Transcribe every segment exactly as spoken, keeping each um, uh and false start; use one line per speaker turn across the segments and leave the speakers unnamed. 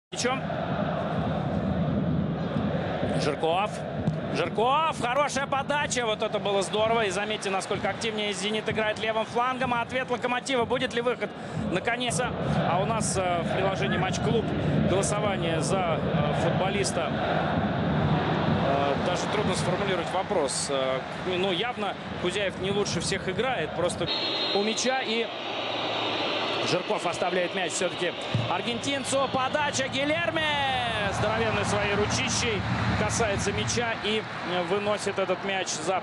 Мячом. Жирков. Жирков. Хорошая подача. Вот это было здорово. И заметьте, насколько активнее «Зенит» играет левым флангом. А ответ «Локомотива». Будет ли выход? Наконец. А у нас э, в приложении «Матч Клуб» голосование за э, футболиста. Э, даже трудно сформулировать вопрос. Э, ну, явно Кузяев не лучше всех играет. Просто у мяча и... Жирков оставляет мяч все-таки аргентинцу. Подача Гильерме. Здоровенной своей ручищей касается мяча и выносит этот мяч за...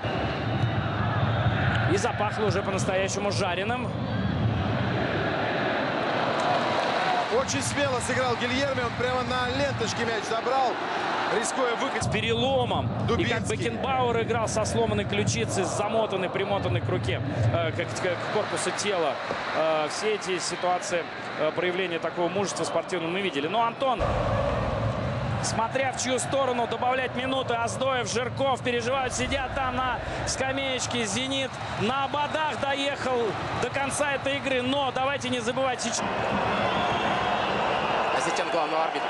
И запахло уже по-настоящему жареным.
Очень смело сыграл Гильерме. Он прямо на ленточке мяч забрал, рискуя выход.
С переломом.
Дубинский.
И как Бекенбауэр играл со сломанной ключицей, с замотанной, примотанной к руке, э, к, к корпусу тела. Э, все эти ситуации э, проявления такого мужества спортивного мы видели. Но Антон, смотря в чью сторону добавлять минуты, Оздоев, Жирков переживают, сидят там на скамеечке. «Зенит» на ободах доехал до конца этой игры. Но давайте не забывать сейчас.
Ассистент главного арбитра.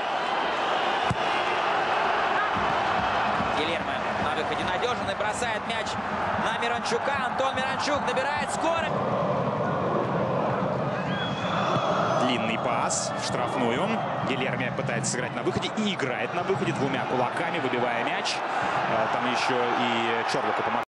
Гильерме на выходе надежен и бросает мяч на Миранчука. Антон Миранчук набирает скорость.
Длинный пас в штрафную. Гильерме пытается сыграть на выходе и играет на выходе двумя кулаками, выбивая мяч. Там еще и Чорлоку помогает.